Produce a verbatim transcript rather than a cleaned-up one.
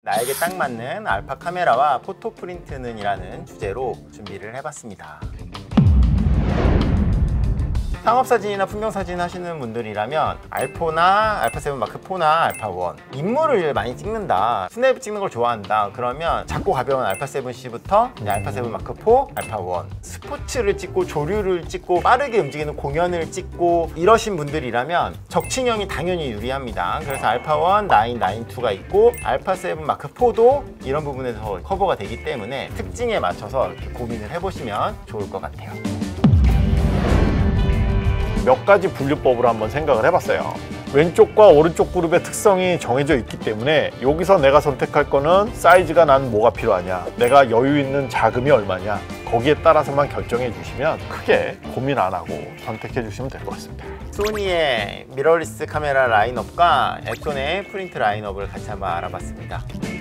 나에게 딱 맞는 알파 카메라와 포토 프린트는 이라는 주제로 준비를 해봤습니다. 상업사진이나 풍경사진 하시는 분들이라면 알포나 알파 세븐 마크 포나 알파 원 인물을 많이 찍는다, 스냅 찍는 걸 좋아한다 그러면 작고 가벼운 알파 세븐 씨부터 알파 세븐 마크 포, 알파 원 스포츠를 찍고 조류를 찍고 빠르게 움직이는 공연을 찍고 이러신 분들이라면 적층형이 당연히 유리합니다. 그래서 알파 원, 나인, 나인 투가 있고 알파 세븐 마크 포도 이런 부분에서 커버가 되기 때문에 특징에 맞춰서 이렇게 고민을 해보시면 좋을 것 같아요. 몇 가지 분류법으로 한번 생각을 해봤어요. 왼쪽과 오른쪽 그룹의 특성이 정해져 있기 때문에 여기서 내가 선택할 거는 사이즈가 난 뭐가 필요하냐, 내가 여유 있는 자금이 얼마냐, 거기에 따라서만 결정해 주시면 크게 고민 안 하고 선택해 주시면 될 것 같습니다. 소니의 미러리스 카메라 라인업과 앱손의 프린트 라인업을 같이 한번 알아봤습니다.